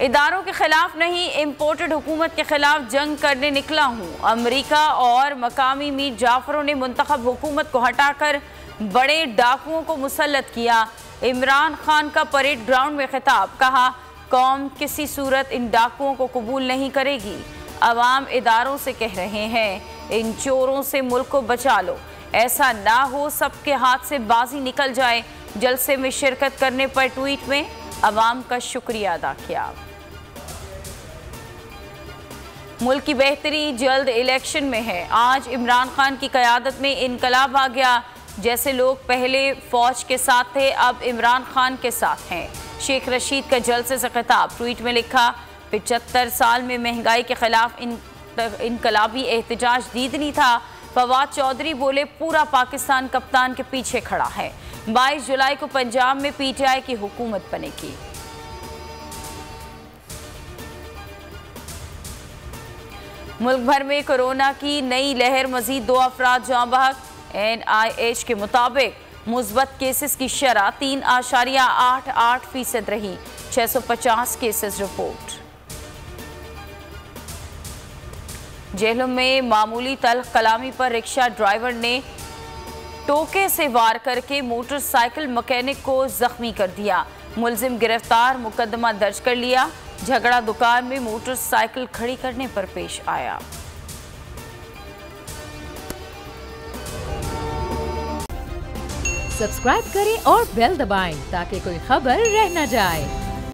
इदारों के खिलाफ नहीं, इम्पोर्टेड हुकूमत के खिलाफ जंग करने निकला हूँ। अमरीका और मकामी मीर जाफरों ने मुंतखब हुकूमत को हटाकर बड़े डाकुओं को मुसल्लत किया। इमरान खान का परेड ग्राउंड में खिताब, कहा कौम किसी सूरत इन डाकुओं को कबूल नहीं करेगी। अवाम इदारों से कह रहे हैं इन चोरों से मुल्क को बचा लो, ऐसा ना हो सबके हाथ से बाजी निकल जाए। जलसे में शिरकत करने पर ट्वीट में अवाम का शुक्रिया अदा किया। मुल्क की बेहतरी जल्द इलेक्शन में है। आज इमरान खान की क़यादत में इनकलाब आ गया। जैसे लोग पहले फौज के साथ थे, अब इमरान खान के साथ हैं। शेख रशीद का जलसे से खिताब, ट्वीट में लिखा 75 साल में महंगाई के खिलाफ इनकलाबी एहतजाज दीदनी था। फवाद चौधरी बोले पूरा पाकिस्तान कप्तान के पीछे खड़ा है। 22 जुलाई को पंजाब में पीटीआई की हुकूमत बनेगी। मुल्क भर में कोरोना की नई लहर, मजीद 2 अफराद जाँ बहक। NIH के मुताबिक मुस्बत केसेस की शरह 3.88% रही। 650 केसेस रिपोर्ट। जेलों में मामूली तल्ख कलामी पर रिक्शा ड्राइवर ने टोके से वार करके मोटरसाइकिल मैकेनिक को जख्मी कर दिया। मुलजिम गिरफ्तार, मुकदमा दर्ज कर लिया। झगड़ा दुकान में मोटरसाइकिल खड़ी करने पर पेश आया। सब्सक्राइब करें और बेल दबाएं ताकि कोई खबर रह न जाए।